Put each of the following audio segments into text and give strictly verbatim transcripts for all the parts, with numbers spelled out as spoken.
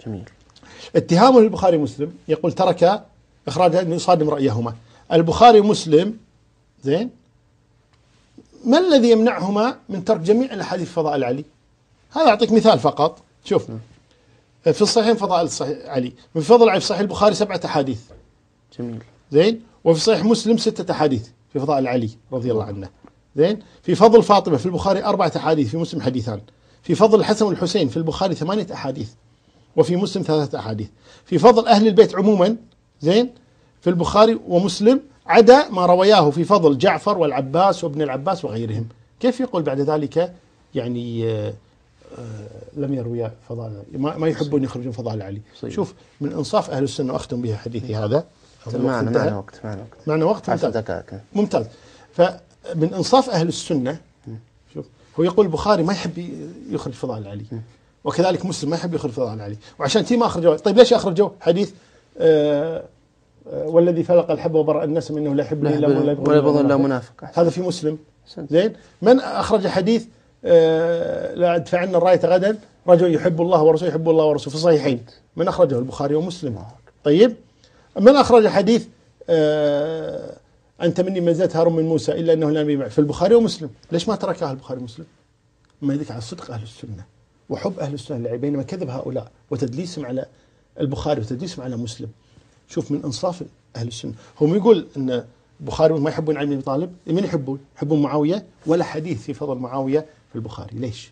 جميل. اتهامه للبخاري ومسلم يقول ترك إخراج أن يصادم رأيهما. البخاري ومسلم زين ما الذي يمنعهما من ترك جميع الأحاديث في فضائل علي؟ هذا أعطيك مثال فقط. شوف في الصحيحين فضائل الصحيح علي، من فضل علي في صحيح البخاري سبعة أحاديث. جميل. زين. وفي صحيح مسلم ستة أحاديث في فضائل علي رضي الله عنه. زين. في فضل فاطمة في البخاري أربعة أحاديث، في مسلم حديثان. في فضل الحسن والحسين في البخاري ثمانية أحاديث، وفي مسلم ثلاثة أحاديث. في فضل أهل البيت عموما زين في البخاري ومسلم عدا ما روياه في فضل جعفر والعباس وابن العباس وغيرهم. كيف يقول بعد ذلك يعني آه آه لم يروي فضائل علي، ما, ما يحبون يخرجون فضائل علي؟ صحيح. شوف من إنصاف أهل السنة، وأختم بها حديثي هذا. معنا معنا وقت معنا وقت معنا وقت ممتاز. ممتاز. فمن إنصاف أهل السنة شوف هو يقول البخاري ما يحب يخرج فضائل علي، وكذلك مسلم ما يحب يخرج فضائل علي، وعشان تي ما أخرجوا. طيب ليش أخرجوا حديث آه آه والذي فلق الحب وبرأ النسم إنه لا يحبني إلا ولا يبغض إلا منافق؟ هذا في مسلم. زين. من أخرج حديث آه لا أدفعن الراية غدا رجل يحب الله ورسوله يحب الله ورسوله في الصحيحين؟ من أخرجه؟ البخاري ومسلم. طيب من أخرج حديث آه أنت مني منزلت هارون من موسى إلا أنه لم يبع؟ في البخاري ومسلم. ليش ما تركها البخاري ومسلم؟ ما يدك على صدق أهل السنة وحب أهل السنة للعلم، بينما كذب هؤلاء وتدليسهم على البخاري وتدليسهم على مسلم. شوف من إنصاف أهل السنة. هم يقول أن البخاري ما يحبون علي بن أبي طالب، من يحبون؟ يحبون معاوية، ولا حديث في فضل معاوية في البخاري. ليش؟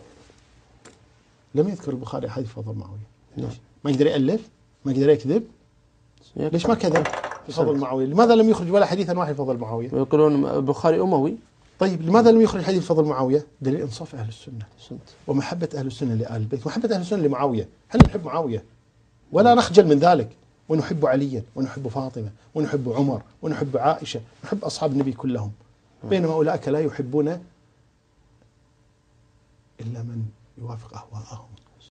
لم يذكر البخاري حديث فضل معاوية. ليش؟ ما يقدر يألف؟ ما يقدر يكذب؟ ليش ما كذب في فضل معاوية؟ لماذا لم يخرج ولا حديثا واحد في فضل معاوية؟ ويقولون البخاري أموي. طيب لماذا لم يخرج حديث فضل معاوية؟ دليل إنصاف أهل السنة ومحبة أهل السنة لآل البيت، محبة أهل السنة لمعاوية. هل نحب معاوية ولا نخجل من ذلك؟ ونحب عليا ونحب فاطمة ونحب عمر ونحب عائشة، نحب أصحاب النبي كلهم، بينما أولئك لا يحبون إلا من يوافق أهواءهم.